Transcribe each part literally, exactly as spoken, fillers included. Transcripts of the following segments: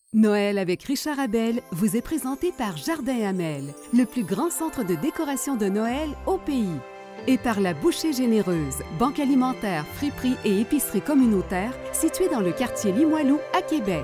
Noël avec Richard Abel vous est présenté par Jardin Hamel, le plus grand centre de décoration de Noël au pays. Et par La Bouchée Généreuse, banque alimentaire, friperie et épicerie communautaire située dans le quartier Limoilou à Québec.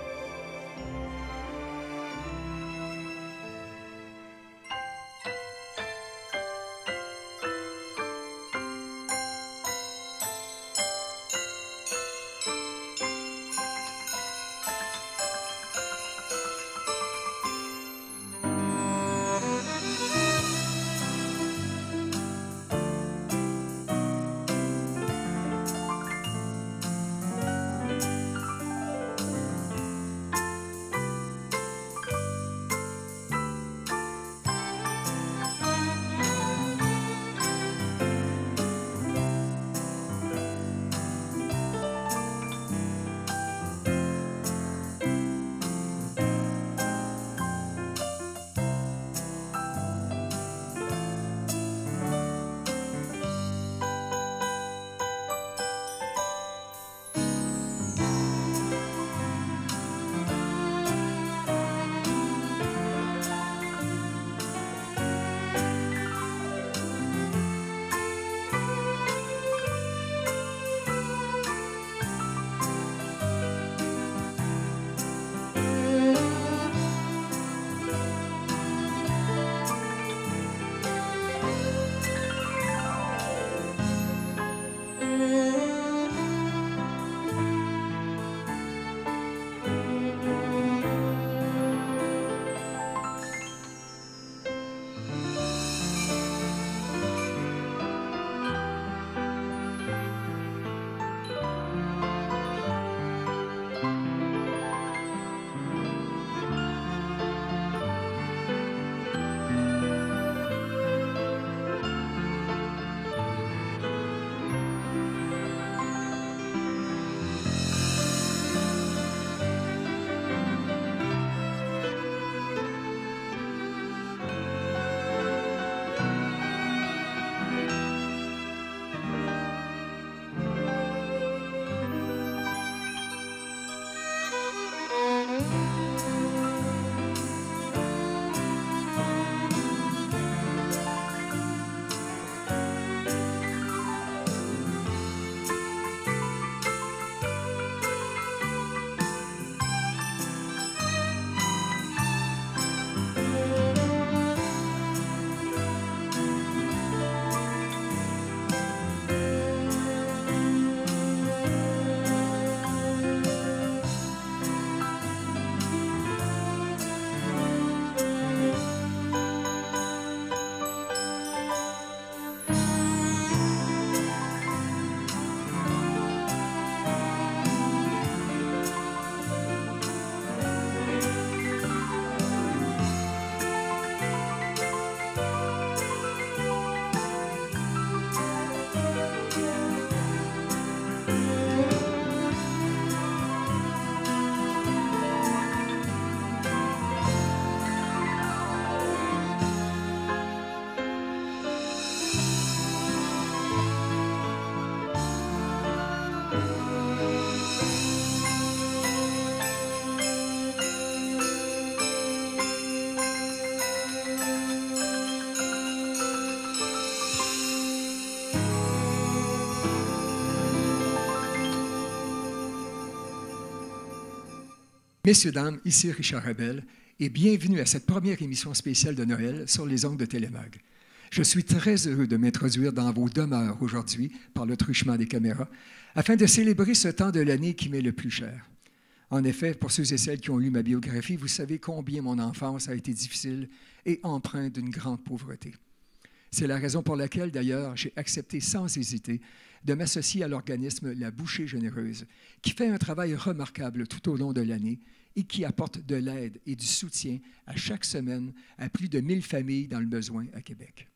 Messieurs, dames, ici Richard Abel et bienvenue à cette première émission spéciale de Noël sur les ondes de Télémag. Je suis très heureux de m'introduire dans vos demeures aujourd'hui par le truchement des caméras afin de célébrer ce temps de l'année qui m'est le plus cher. En effet, pour ceux et celles qui ont lu ma biographie, vous savez combien mon enfance a été difficile et empreinte d'une grande pauvreté. C'est la raison pour laquelle, d'ailleurs, j'ai accepté sans hésiter de m'associer à l'organisme La Bouchée Généreuse, qui fait un travail remarquable tout au long de l'année et qui apporte de l'aide et du soutien à chaque semaine à plus de mille familles dans le besoin à Québec.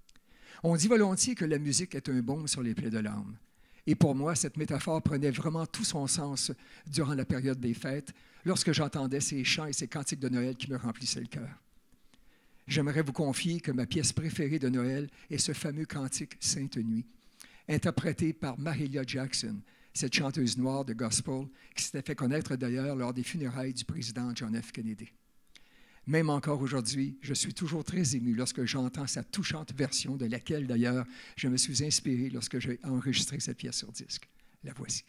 On dit volontiers que la musique est un baume sur les plaies de l'âme. Et pour moi, cette métaphore prenait vraiment tout son sens durant la période des fêtes, lorsque j'entendais ces chants et ces cantiques de Noël qui me remplissaient le cœur. J'aimerais vous confier que ma pièce préférée de Noël est ce fameux cantique « Sainte Nuit », interprété par Mahalia Jackson, cette chanteuse noire de gospel qui s'était fait connaître d'ailleurs lors des funérailles du président John F. Kennedy. Même encore aujourd'hui, je suis toujours très ému lorsque j'entends sa touchante version, de laquelle d'ailleurs je me suis inspiré lorsque j'ai enregistré cette pièce sur disque. La voici.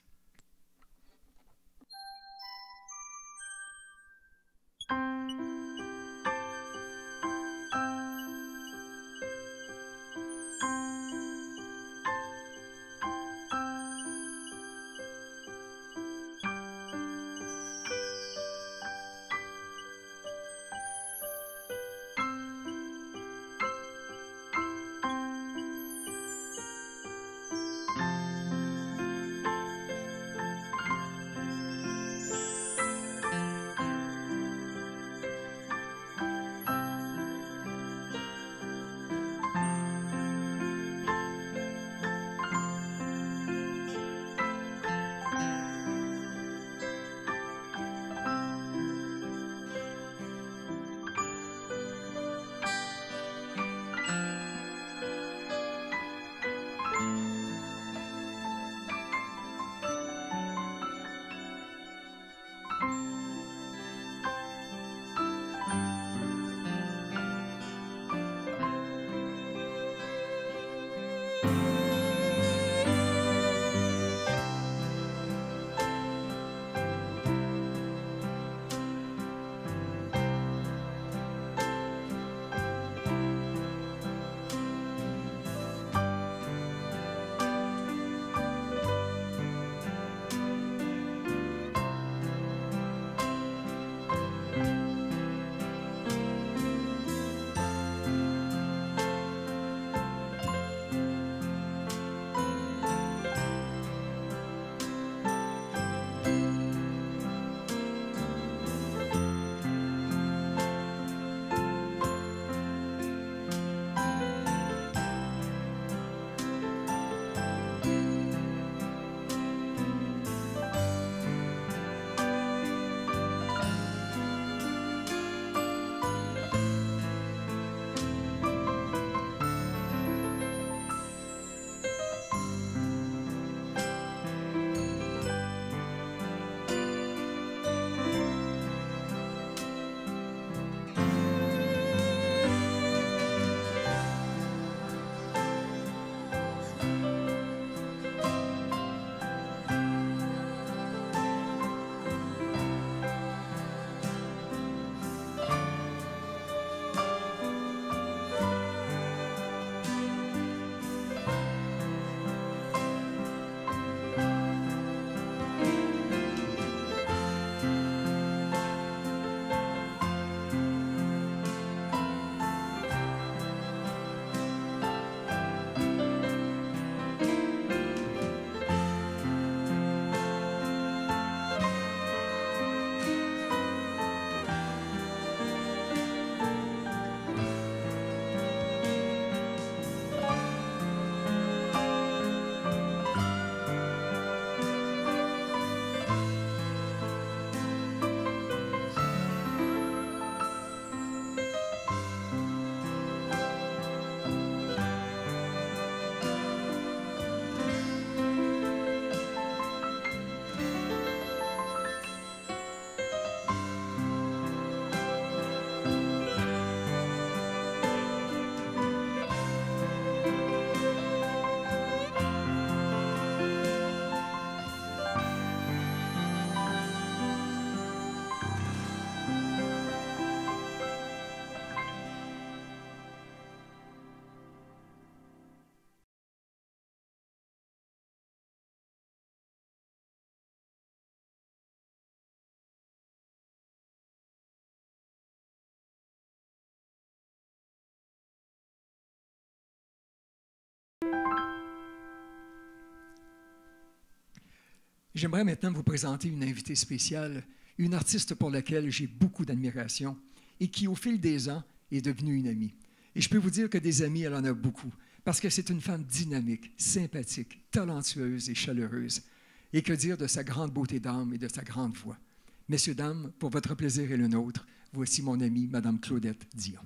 J'aimerais maintenant vous présenter une invitée spéciale, une artiste pour laquelle j'ai beaucoup d'admiration et qui, au fil des ans, est devenue une amie. Et je peux vous dire que des amis, elle en a beaucoup, parce que c'est une femme dynamique, sympathique, talentueuse et chaleureuse. Et que dire de sa grande beauté d'âme et de sa grande voix. Messieurs, dames, pour votre plaisir et le nôtre, voici mon amie, Mme Claudette Dion.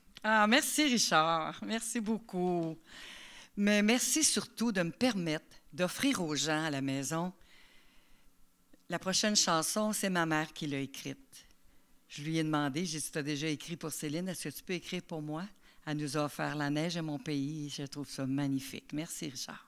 Ah, merci, Richard. Merci beaucoup. Mais merci surtout de me permettre d'offrir aux gens à la maison. La prochaine chanson, c'est ma mère qui l'a écrite. Je lui ai demandé, j'ai dit, tu as déjà écrit pour Céline, est-ce que tu peux écrire pour moi? Elle nous a offert La neige et mon pays. Je trouve ça magnifique. Merci, Richard.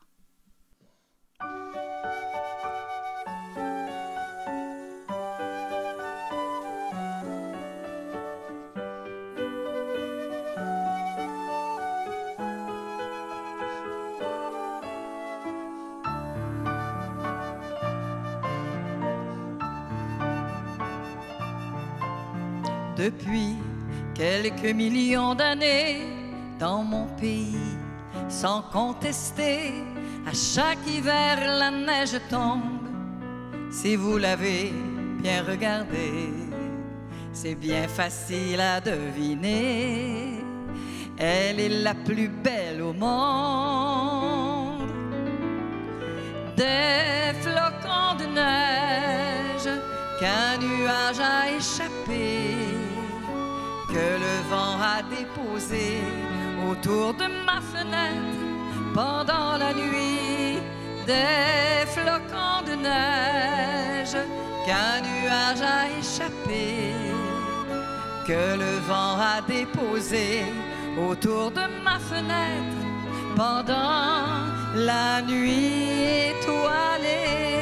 Depuis quelques millions d'années, dans mon pays, sans contester, à chaque hiver la neige tombe. Si vous l'avez bien regardé, c'est bien facile à deviner. Elle est la plus belle au monde. Des flocons de neige qu'un nuage a échappé, que le vent a déposé autour de ma fenêtre pendant la nuit. Des flocons de neige qu'un nuage a échappé, que le vent a déposé autour de ma fenêtre pendant la nuit étoilée.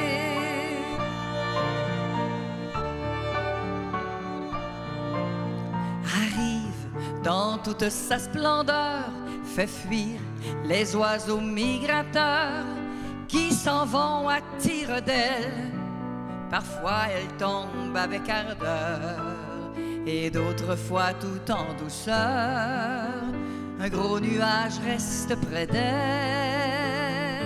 Arrive dans toute sa splendeur, fait fuir les oiseaux migrateurs qui s'en vont à tire d'aile. Parfois elle tombe avec ardeur et d'autres fois tout en douceur. Un gros nuage reste près d'elle.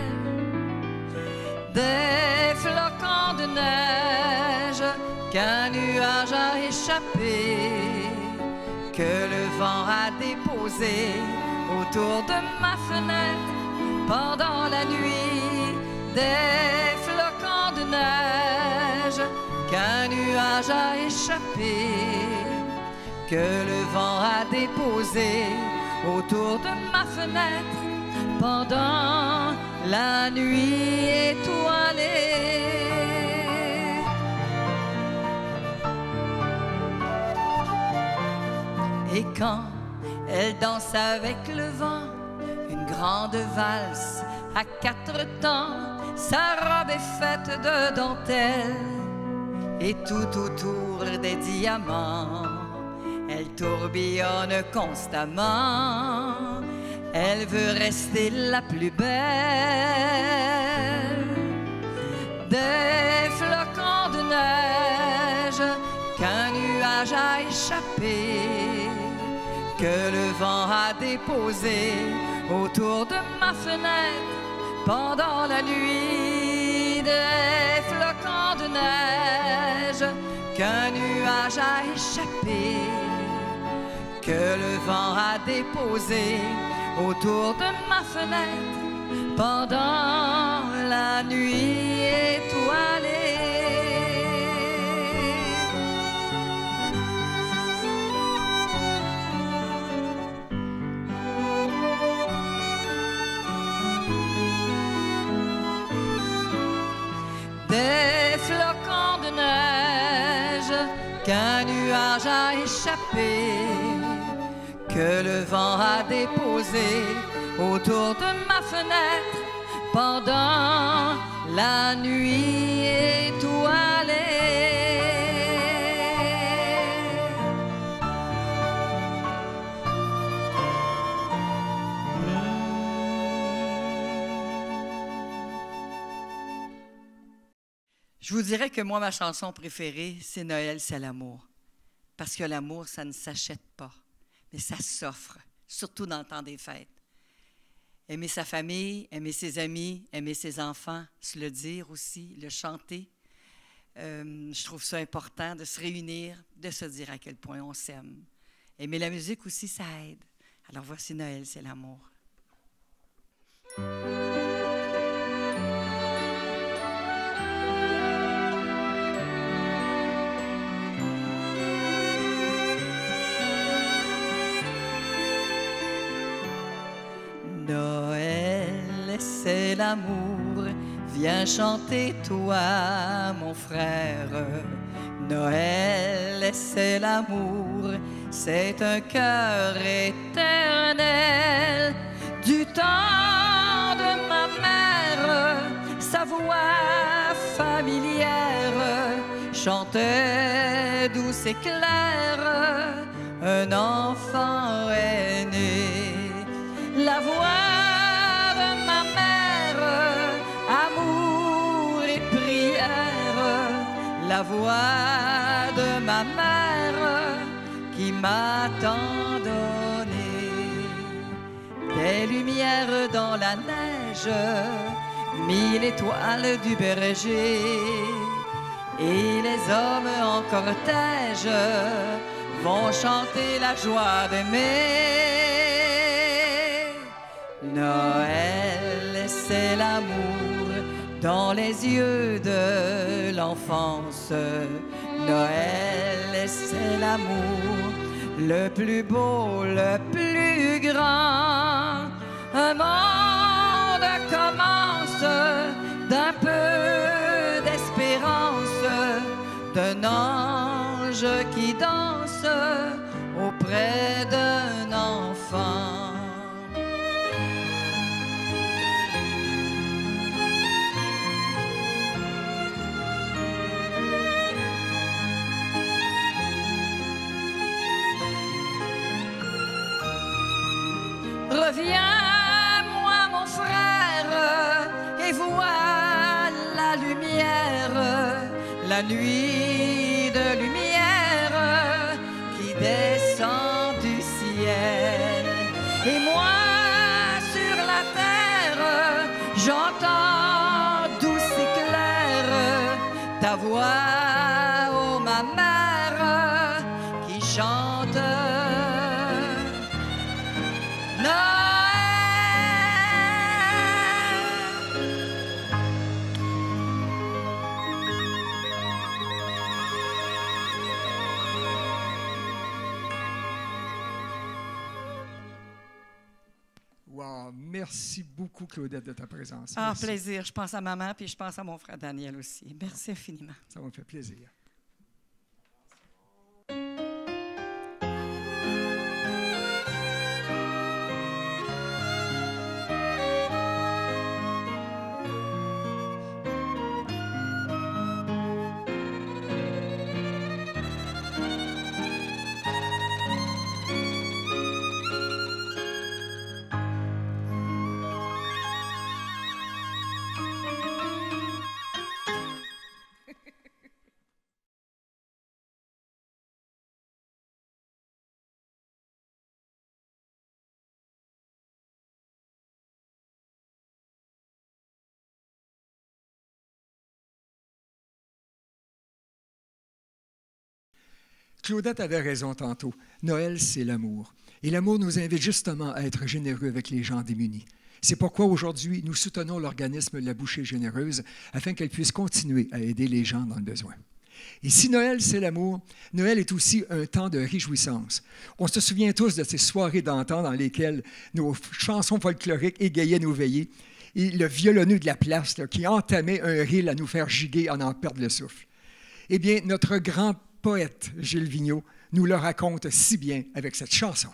Des flocons de neige qu'un nuage a échappé, que le vent a déposé autour de ma fenêtre pendant la nuit. Des flocons de neige qu'un nuage a échappé, que le vent a déposé autour de ma fenêtre pendant la nuit étoilée. Et quand elle danse avec le vent, une grande valse à quatre temps, sa robe est faite de dentelle et tout autour des diamants. Elle tourbillonne constamment, elle veut rester la plus belle. Des flocons de neige qu'un nuage a échappé, que le vent a déposé autour de ma fenêtre pendant la nuit. Des flocons de neige qu'un nuage a échappé, que le vent a déposé autour de ma fenêtre pendant la nuit étoilée. Des flocons de neige qu'un nuage a échappé, que le vent a déposé autour de ma fenêtre pendant la nuit étoilée. Je vous dirais que moi, ma chanson préférée, c'est Noël, c'est l'amour. Parce que l'amour, ça ne s'achète pas, mais ça s'offre, surtout dans le temps des fêtes. Aimer sa famille, aimer ses amis, aimer ses enfants, se le dire aussi, le chanter. Euh, je trouve ça important de se réunir, de se dire à quel point on s'aime. Aimer la musique aussi, ça aide. Alors voici Noël, c'est l'amour. Noël, c'est l'amour viens chanter toi, mon frère. Noël, c'est l'amour, c'est un cœur éternel. Du temps de ma mère, sa voix familière chantait douce et claire. Un enfant est né. La voix de ma mère, amour et prière. La voix de ma mère qui m'a tant donné. Des lumières dans la neige, mille étoiles du berger, et les hommes en cortège vont chanter la joie d'aimer. Noël, c'est l'amour dans les yeux de l'enfance. Noël, c'est l'amour, le plus beau, le plus grand. Un monde commence d'un peu d'espérance, d'un ange qui danse auprès d'un enfant. Reviens-moi, mon frère, et vois la lumière, la nuit de lumière qui descend du ciel. Et moi, sur la terre, j'entends douce et claire ta voix, ô ma mère, qui chante Wow, merci beaucoup, Claudette, de ta présence. Ah, merci. plaisir. Je pense à maman, puis je pense à mon frère Daniel aussi. Merci infiniment. Ça m'a fait plaisir. Claudette avait raison tantôt. Noël, c'est l'amour. Et l'amour nous invite justement à être généreux avec les gens démunis. C'est pourquoi aujourd'hui, nous soutenons l'organisme La Bouchée Généreuse afin qu'elle puisse continuer à aider les gens dans le besoin. Et si Noël, c'est l'amour, Noël est aussi un temps de réjouissance. On se souvient tous de ces soirées d'antan dans lesquelles nos chansons folkloriques égayaient nos veillées et le violonneux de la place là, qui entamait un ril à nous faire giguer en en perdre le souffle. Eh bien, notre grand poète Gilles Vigneault nous le raconte si bien avec cette chanson.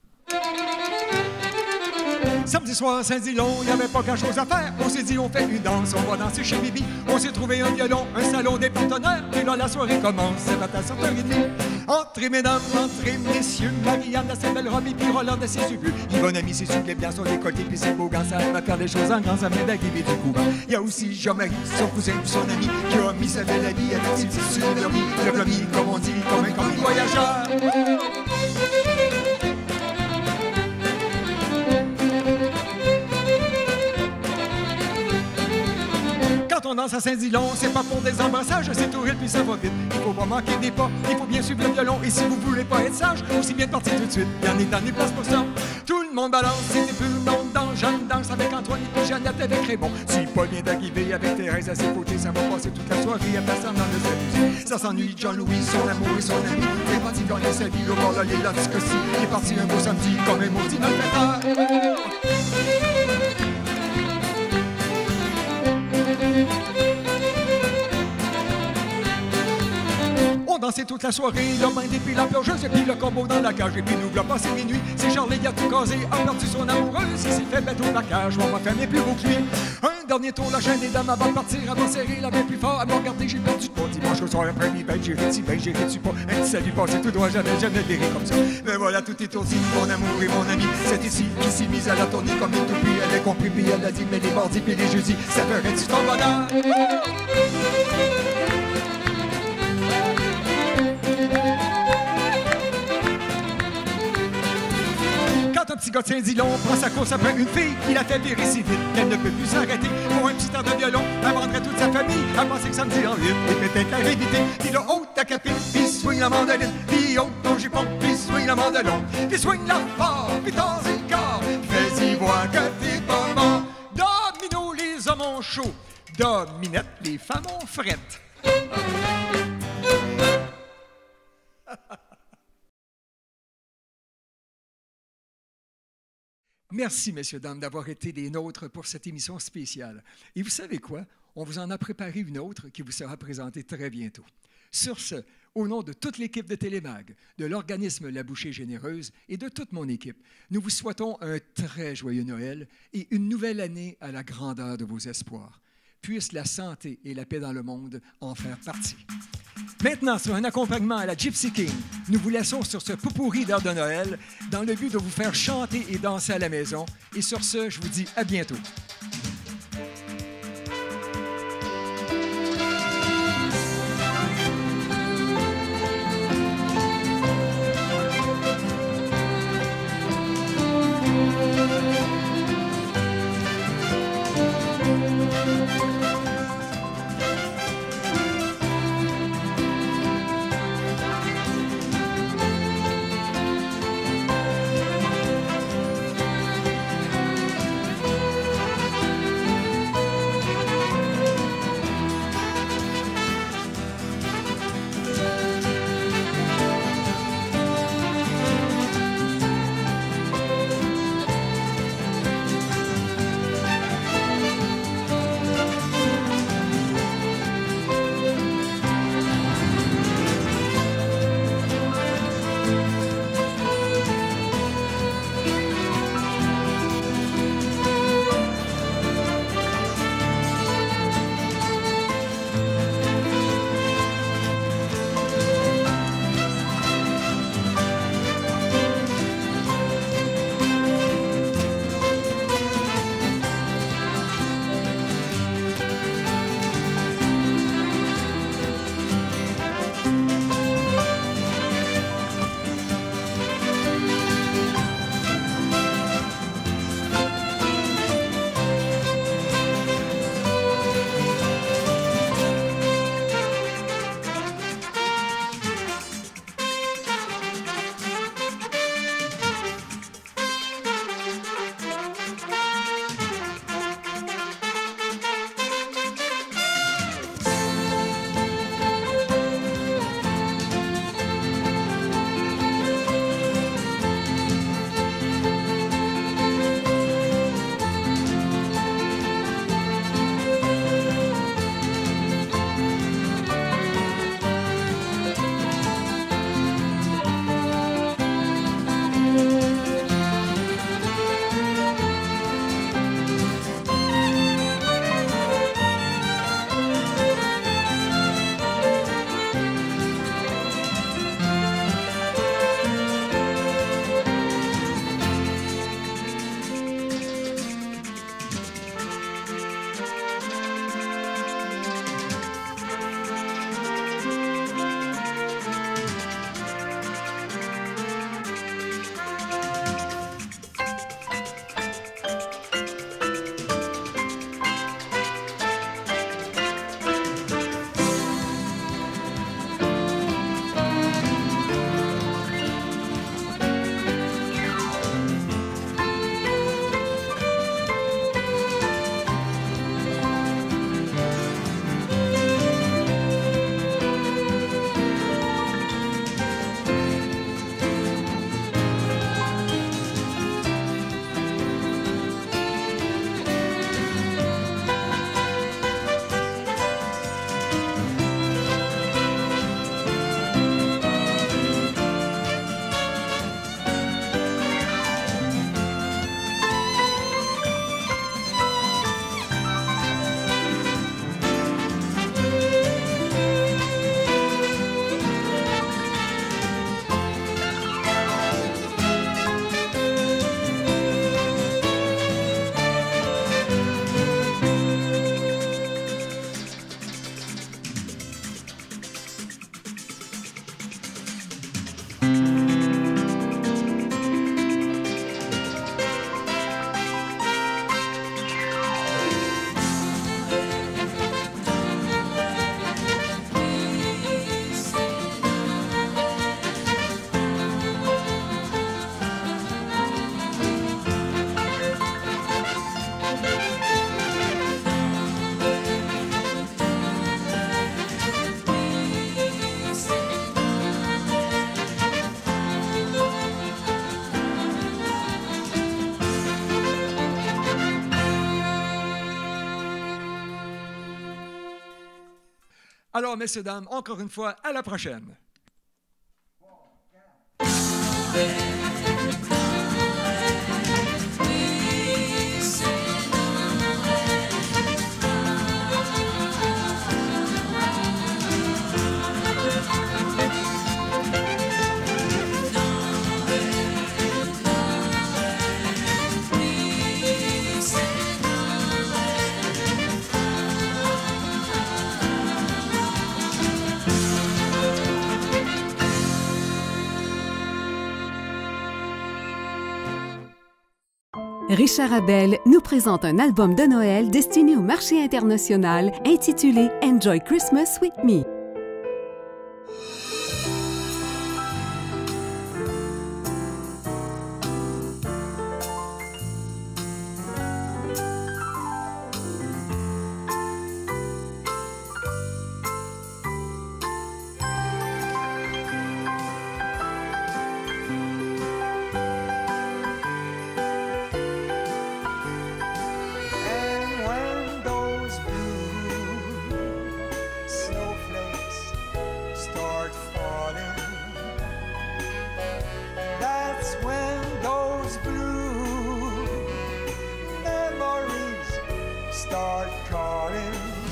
Samedi soir, Saint-Dilon, il n'y avait pas grand-chose à faire. On s'est dit, on fait une danse, on va danser chez Bibi. On s'est trouvé un violon, un salon des partenaires. Et là, la soirée commence, c'est à sept heures trente. Entrez, mesdames, entrez, messieurs. Marianne a ses belles robes et puis Roland a ses yeux. Yvonne a mis ses souliers bien son décolleté puis ses beaux gants. Ça va faire les choses en grand, ça vient d'arriver du couvent. Il y a aussi Jean-Marie, son cousin puis son ami, qui a mis sa belle habille avec ses petits sur le lit. Le plombier, comme on dit, comme un commis voyageur. Quand on danse à Saint-Dilon, c'est pas pour des embrassages, c'est tout rythme puis ça va vite. Il faut pas manquer des pas, il faut bien suivre le violon. Et si vous voulez pas être sage, aussi bien de partir tout de suite. Il y en est dans les places pour ça. Tout le monde balance, c'est des peu monde dans Jeanne danse avec Antoine et puis Jeannette avec Raymond. Si Paul vient d'arriver avec Thérèse à ses côtés, ça va passer toute la soirée à personne dans le s'amuser. Ça s'ennuie, Jean-Louis, son amour et son ami. Il est parti gagner sa vie, le bord de l'île, là, ce que-ci. Il est parti un beau samedi, comme un maudit malfaiteur. danser toute la soirée, le main depuis la plongeuse et puis le combo dans la cage. Et puis nous, l'a passé minuit, c'est Charlie qui a tout causé, a perdu son amoureuse, il s'est fait mettre au placage. Moi, ma femme est plus beau que lui. Un dernier tour, la chaîne des dames avant de partir, avant de serrer la main plus fort, à me regarder, j'ai perdu de pas. Dimanche au soir après-midi, ben j'ai réussi, ben j'ai réussi pas. Un petit salut passé tout droit, j'avais jamais viré comme ça. Mais voilà, tout est aussi, mon amour et mon ami. C'est ici qui s'est mise à la tournée comme une toupie. Elle a compris, puis elle a dit, mais les mardis puis les jeudis, ça ferait du ton bonheur. Quand un petit gars tient dit long, prend sa course après une fille, il a fait virer si vite qu'elle ne peut plus s'arrêter. Pour un petit air de violon, elle vendrait toute sa famille. Elle pensait que samedi en huit, et peut-être la réalité. Puis le haut ta capine, puis swing la mandoline, puis haut ton jupon, puis swing la mandoline, puis swing la fort, puis dans le corps, fais-y voir que t'es pas mort. Domino, les hommes ont chaud, dominette, les femmes ont frette. Merci, messieurs, dames, d'avoir été des nôtres pour cette émission spéciale. Et vous savez quoi? On vous en a préparé une autre qui vous sera présentée très bientôt. Sur ce, au nom de toute l'équipe de Télémag, de l'organisme La Bouchée Généreuse et de toute mon équipe, nous vous souhaitons un très joyeux Noël et une nouvelle année à la grandeur de vos espoirs. Puisse la santé et la paix dans le monde en faire partie. Maintenant, sur un accompagnement à la Gypsy King, nous vous laissons sur ce pot-pourri d'heure de Noël dans le but de vous faire chanter et danser à la maison. Et sur ce, je vous dis à bientôt. Alors, messieurs, dames, encore une fois, à la prochaine. Richard Abel nous présente un album de Noël destiné au marché international intitulé Enjoy Christmas with Me. Start calling.